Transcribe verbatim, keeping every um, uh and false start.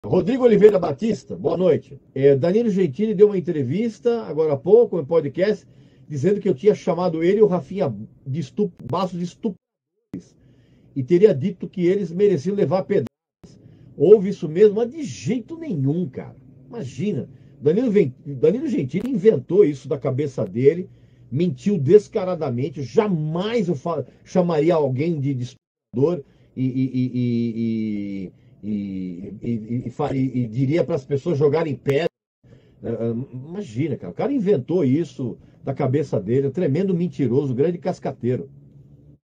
Rodrigo Oliveira Batista, boa noite. É, Danilo Gentili deu uma entrevista, agora há pouco, em podcast, dizendo que eu tinha chamado ele e o Rafinha de estup, baço de estupidez. E teria dito que eles mereciam levar pedaços. Houve isso mesmo, mas de jeito nenhum, cara. Imagina. Danilo, Danilo Gentili inventou isso da cabeça dele, mentiu descaradamente. Jamais eu chamaria alguém de, de estuprador e, e, e, e, e, e diria para as pessoas jogarem pedra. Imagina, cara. O cara inventou isso da cabeça dele, um tremendo mentiroso, grande cascateiro.